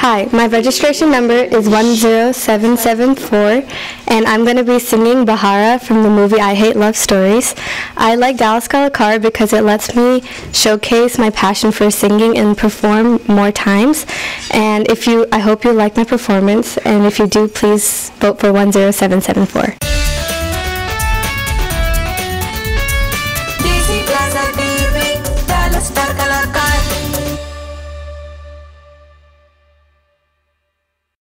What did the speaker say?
Hi, my registration number is 10774, and I'm going to be singing Bahara from the movie I Hate Love Stories. I like Dallas Gullikar because it lets me showcase my passion for singing and perform more times. And I hope you like my performance, and if you do, please vote for 10774.